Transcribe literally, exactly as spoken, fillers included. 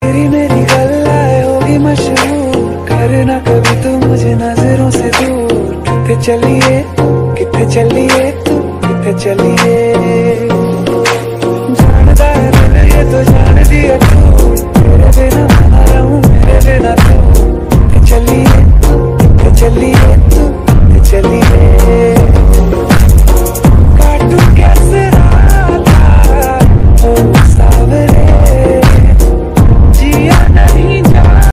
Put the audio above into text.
तेरी मेरी गल्लाए होगी मशहूर, करना कभी तू मुझे नजरों से दूर। किथे चलिए किथे चलिए तू किथे चलिए।